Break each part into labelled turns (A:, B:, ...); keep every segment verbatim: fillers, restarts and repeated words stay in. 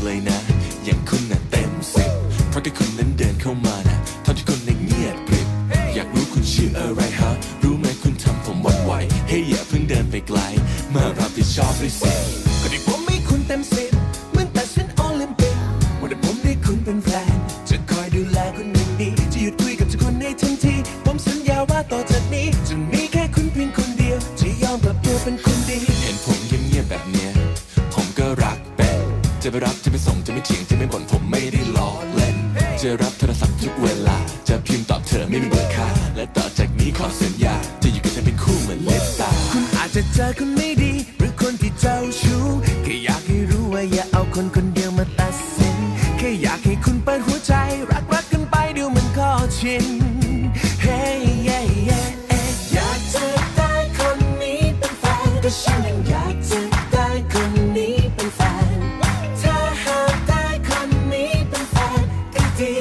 A: เลยนะอย่างคุณน่ะเต็มสิบเพราะที่คุณนั้นเดินเข้ามานะเท่าที่คุณได้เงียบกริบอยากรู้คุณชื่ออะไรฮะรู้ไหมคุณทำผมหวั่นไหวเฮ้ยอย่าเพิ่งเดินไปไกลมารับผิดชอบด้วยสิก็ที่ผมไม่คุณเต็มสิบเหมือนแต่ฉันโอลิมปิกวันที่ผมได้คุณเป็นแฟนจะคอยดูแลคุณอย่างดีจะหยุดคุยกับทุกคนในทันทีผมสัญญาว่าต่อจากนี้จะมีแค่คุณเพียงคนเดียวจะยอมกลับตัวเป็นคนดีเห็นผมเงียบๆแบบเนี้ยผมก็รักเป็นจะไปรับจะไปส่งจะไม่เถียงจะไม่บ่นผมไม่ได้ล้อเล่นจะรับโทรศัพท์ทุกเวลาจะพิมพ์ตอบเธอไม่มีเบอร์ค่าและต่อจากนี้ขอสัญญาจะอยู่กับเธอเป็นคู่เหมือนเล็บตาคุณอาจจะเจอคนไม่ดีหรือคนที่เจ้าชู้แค่อยากให้รู้ว่าอย่าเอาคนคนเดียวมาตัดสินแค่อยากให้คุณเปิดหัวใจรักรักกันไปเดี๋ยวมันก็ชินเฮ้ยอยากจะได้คนนี้เป็นแฟนก็ฉันยังอยากจะได้คนนี้เป็นแฟนถ้าหากได้คนนี้เป็นแฟนก็ดี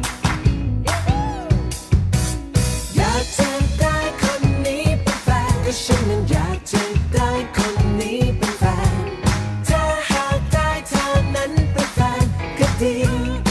A: อยากจะได้คนนี้เป็นแฟนก็ฉันยังอยากจะได้คนนี้เป็นแฟนถ้าหากได้เธอนั้นเป็นแฟนก็ดี